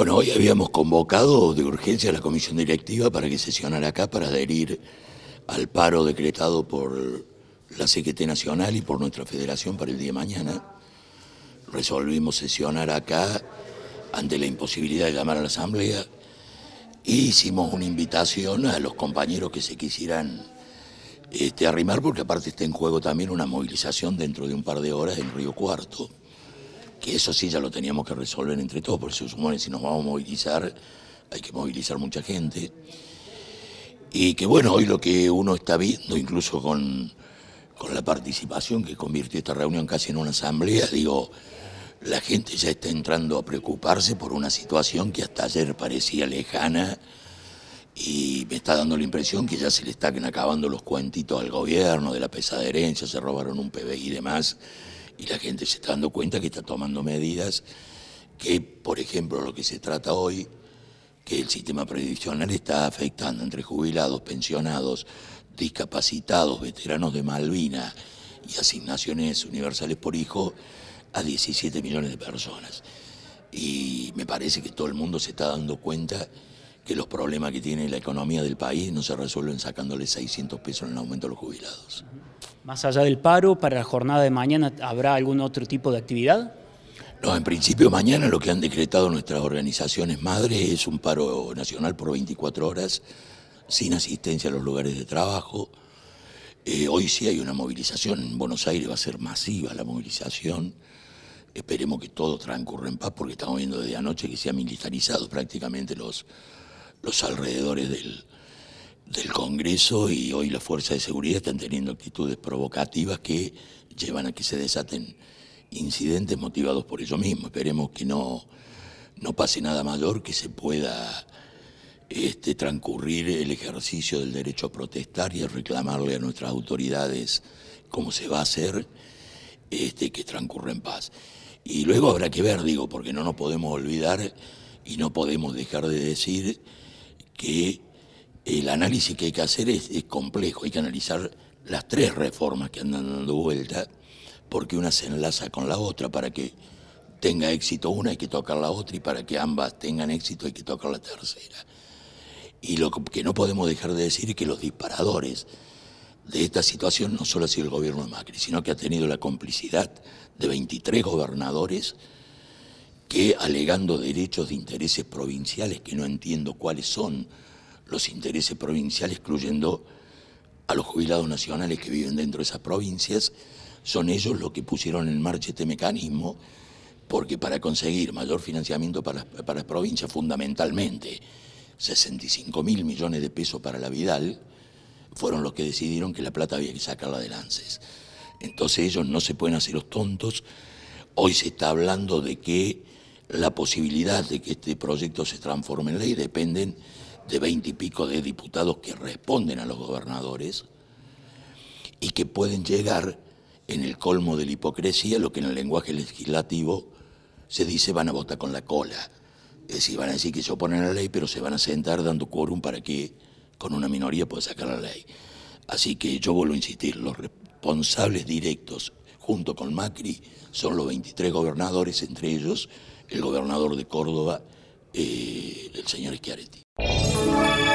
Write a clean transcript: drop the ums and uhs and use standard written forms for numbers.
Bueno, hoy habíamos convocado de urgencia a la comisión directiva para que sesionara acá para adherir al paro decretado por la CGT Nacional y por nuestra federación para el día de mañana. Resolvimos sesionar acá ante la imposibilidad de llamar a la asamblea y hicimos una invitación a los compañeros que se quisieran arrimar, porque aparte está en juego también una movilización dentro de un par de horas en Río Cuarto, que eso sí ya lo teníamos que resolver entre todos, porque se supone que si nos vamos a movilizar hay que movilizar mucha gente. Y que bueno, hoy lo que uno está viendo, incluso con la participación que convirtió esta reunión casi en una asamblea, digo, la gente ya está entrando a preocuparse por una situación que hasta ayer parecía lejana y me está dando la impresión que ya se le están acabando los cuentitos al gobierno de la pesada herencia, se robaron un PBI y demás, y la gente se está dando cuenta que está tomando medidas que, por ejemplo, lo que se trata hoy, que el sistema previsional está afectando entre jubilados, pensionados, discapacitados, veteranos de Malvinas y asignaciones universales por hijo a 17 millones de personas. Y me parece que todo el mundo se está dando cuenta que los problemas que tiene la economía del país no se resuelven sacándole 600 pesos en el aumento a los jubilados. Más allá del paro, para la jornada de mañana, ¿habrá algún otro tipo de actividad? No, en principio mañana lo que han decretado nuestras organizaciones madres es un paro nacional por 24 horas, sin asistencia a los lugares de trabajo. Hoy sí hay una movilización, en Buenos Aires va a ser masiva la movilización. Esperemos que todo transcurra en paz, porque estamos viendo desde anoche que se han militarizado prácticamente los alrededores del Congreso, y hoy las fuerzas de seguridad están teniendo actitudes provocativas que llevan a que se desaten incidentes motivados por ello mismo. Esperemos que no pase nada mayor, que se pueda transcurrir el ejercicio del derecho a protestar y a reclamarle a nuestras autoridades cómo se va a hacer, que transcurra en paz. Y luego habrá que ver, digo, porque no nos podemos olvidar y no podemos dejar de decir que el análisis que hay que hacer es complejo. Hay que analizar las tres reformas que andan dando vuelta, porque una se enlaza con la otra. Para que tenga éxito una hay que tocar la otra, y para que ambas tengan éxito hay que tocar la tercera. Y lo que no podemos dejar de decir es que los disparadores de esta situación no solo ha sido el gobierno de Macri, sino que ha tenido la complicidad de 23 gobernadores que, alegando derechos de intereses provinciales, que no entiendo cuáles son los intereses provinciales, excluyendo a los jubilados nacionales que viven dentro de esas provincias, son ellos los que pusieron en marcha este mecanismo, porque para conseguir mayor financiamiento para las provincias, fundamentalmente 65.000 millones de pesos para la Vidal, fueron los que decidieron que la plata había que sacarla del ANSES. Entonces ellos no se pueden hacer los tontos. Hoy se está hablando de que la posibilidad de que este proyecto se transforme en ley dependen de 20 y pico de diputados que responden a los gobernadores, y que pueden llegar, en el colmo de la hipocresía, lo que en el lenguaje legislativo se dice: van a votar con la cola. Es decir, van a decir que se oponen a la ley, pero se van a sentar dando quórum para que con una minoría pueda sacar la ley. Así que yo vuelvo a insistir, los responsables directos junto con Macri son los 23 gobernadores, entre ellos el gobernador de Córdoba, el señor Schiaretti.